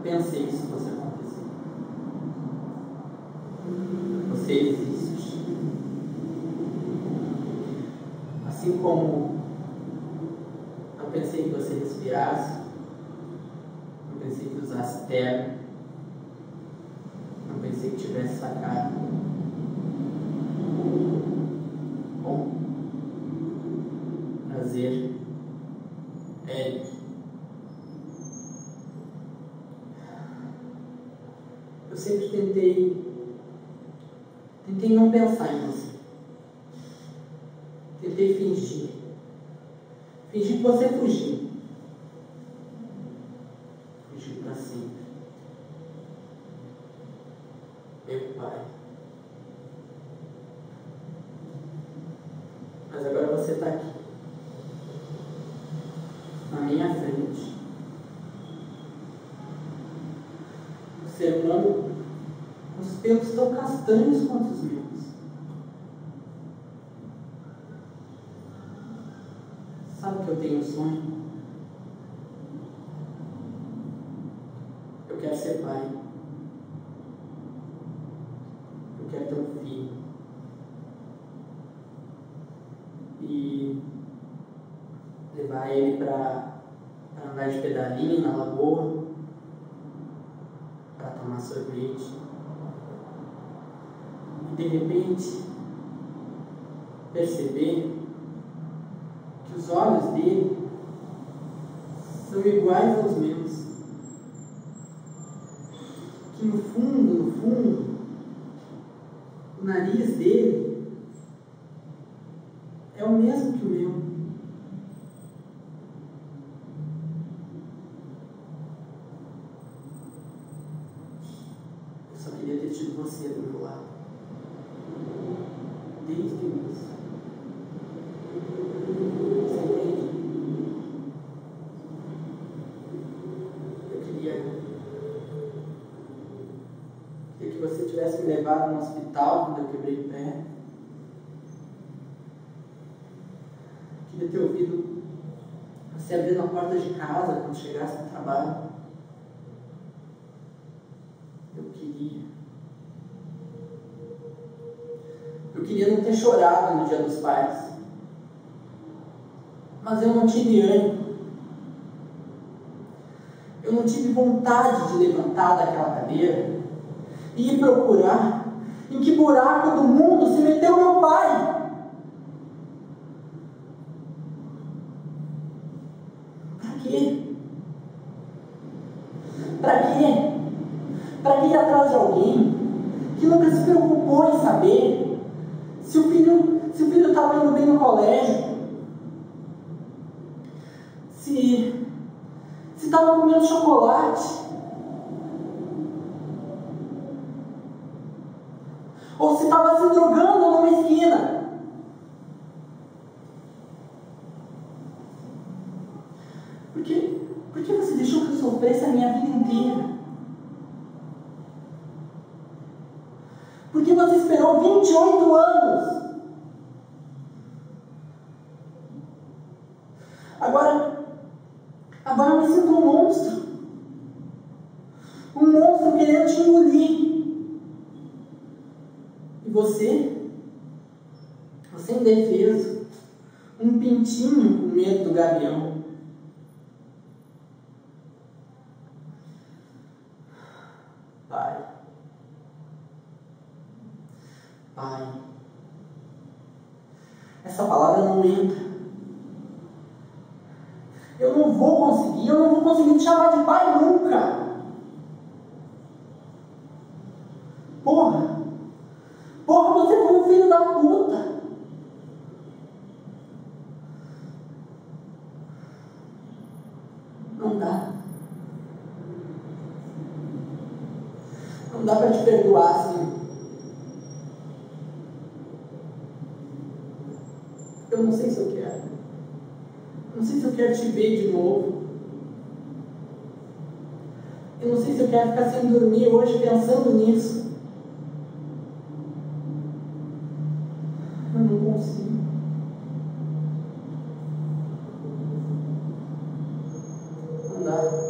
pensei que isso fosse acontecer. Você existe. Assim como não pensei que você respirasse, não pensei que usasse terno, não pensei que tivesse sacado. Bom, prazer, Eric. Eu sempre tentei não pensar em você. Tentei fingir que você fugiu. Fugiu para sempre. Meu pai. Mas agora você está aqui, na minha frente. O ser humano, os pelos tão castanhos quanto os meus. Sabe que eu tenho um sonho? Eu quero ser pai. Eu quero ter um filho. E levar ele para andar de pedalinho na lagoa, para tomar sorvete. E de repente perceber que os olhos dele são iguais aos meus. Que no fundo, o nariz dele é o mesmo que o meu. Eu só queria ter tido você do meu lado. Desde o início. Você entende? Eu queria que você tivesse me levado no hospital quando eu quebrei o pé. Queria ter ouvido você abrindo a porta de casa quando chegasse no trabalho. Eu queria não ter chorado no Dia dos Pais. Mas eu não tive ânimo. Eu não tive vontade de levantar daquela cadeira e ir procurar em que buraco do mundo se meteu meu pai. Pra quê? Pra quê? Pra ir atrás de alguém que nunca se preocupou em saber se o filho estava indo bem no colégio, se estava comendo chocolate, ou se estava se drogando numa esquina. Por que você deixou que eu sofresse a minha vida inteira? Por que você esperou 28 anos? Agora eu me sinto um monstro. Um monstro querendo te engolir. E você indefeso. Um pintinho com medo do gavião. Pai. Essa palavra não entra. Eu não vou conseguir te chamar de pai nunca. Porra, você foi um filho da puta. Não dá. Não dá pra te perdoar assim. Eu não sei se eu quero. Não sei se eu quero te ver de novo. Eu não sei se eu quero ficar sem dormir hoje pensando nisso. Eu não consigo. Não dá.